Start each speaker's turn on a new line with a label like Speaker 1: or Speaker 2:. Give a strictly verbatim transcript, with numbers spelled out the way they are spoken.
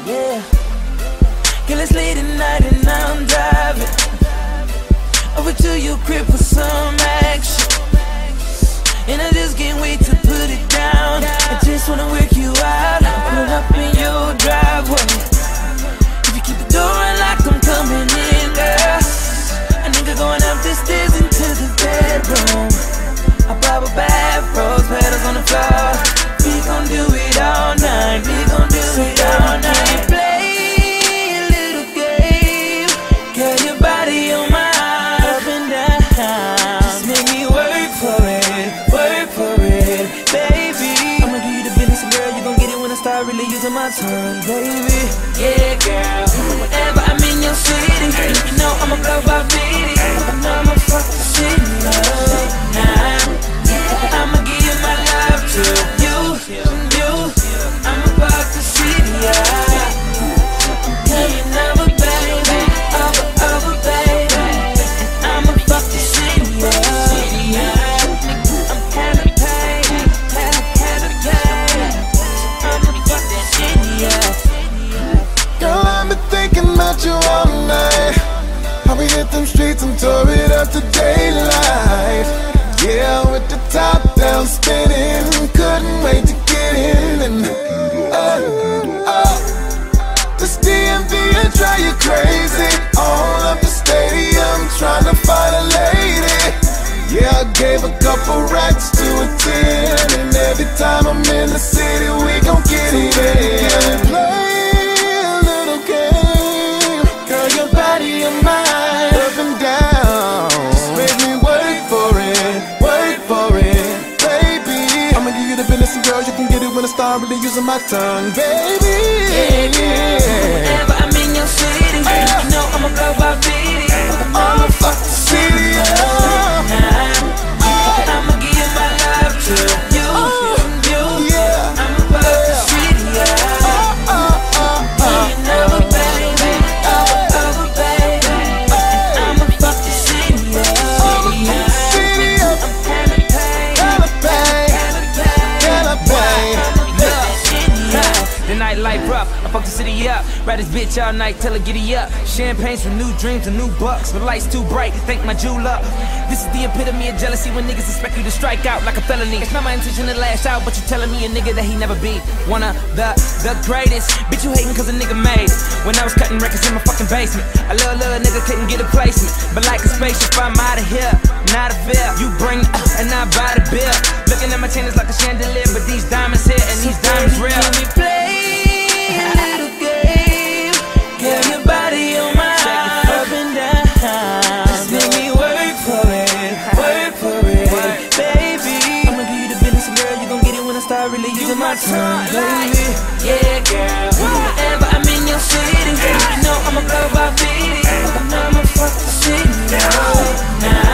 Speaker 1: yeah. Girl, it's late at night and now I'm driving over to your crib for some action, and I just can't wait to put it down. I just wanna work you out, pull up in your driveway. If you keep the door unlocked, I'm coming in, girl. A nigga going up the stairs into the bedroom. I pop a bath, rose petals on the floor. We gon' do it all night, we gon' do it all night. Play a little game, girl, your body on mine, up and down. Just make me work for it, work for it, baby. I'ma give you the business, and girl, you gon' get it when I start really using my tongue, baby. Yeah, girl, whenever I'm in your city, you know I'ma go by Diddy. I know I'ma fuck the city up now. I'ma give you my love to you, you. I'ma fuck the city up. Tell you never, baby, over, over, baby. I'ma fuck the city up. I'm kinda paid, kinda, kinda paid. I'ma fuck the city up.
Speaker 2: Girl, I've been thinking about you all night. How we hit them streets and tore it up to daylight. Yeah, with the top down spinning, couldn't wait to get in. And uh, uh, this D M V will drive you crazy. All up the stadium trying to find a lady. Yeah, I gave a couple racks to a ten, and every time I'm in the city, we gon' get it in. Play a little game, girl, your body and mine, up and down. Just make me work for it, work for it, baby. I'ma give you the business, and girl, you can get it when I start really using my tongue, baby.
Speaker 1: Yeah, yeah. Whenever I'm in your city, uh, you know I'ma go by Diddy.
Speaker 2: I'ma fuck the city up.
Speaker 1: I'ma give you my love to you, you.
Speaker 2: Yeah.
Speaker 1: I'ma fuck the city up.
Speaker 2: Uh, uh, uh, uh.
Speaker 1: You never, baby, over, over, baby. I'ma fuck the city up.
Speaker 2: City up.
Speaker 1: I'm kinda paid,
Speaker 2: Gotta pay,
Speaker 1: kinda paid.
Speaker 2: gotta pay.
Speaker 1: I'ma fuck the city up.
Speaker 3: The nightlife rough, I fuck the city up. Ride this bitch all night till I giddy up. Champagnes for new dreams and new bucks. The lights too bright, thank my jewel up. This is the epitome of jealousy when niggas expect you to strike out like a felony. It's not my intention to lash out, but you telling me a nigga that he never be one of the, the greatest. Bitch, you hating cause a nigga made it. When I was cutting records in my fucking basement, a little, little nigga couldn't get a placement. But like a spaceship, I'm out of here, not a fear. You bring the uh, and I buy the bill. Looking at my chain is like a chandelier, but these diamonds here and these diamonds real.
Speaker 1: Can we play a little game? Girl, your body on mine, up and down. Just make me work for it, work for it, baby. I'ma give you the business, and girl, you gon' get it when I start really using my tongue, baby. Yeah, girl. Whenever I'm in your city, you know I'ma go by Diddy. I know I'ma fuck the city up now.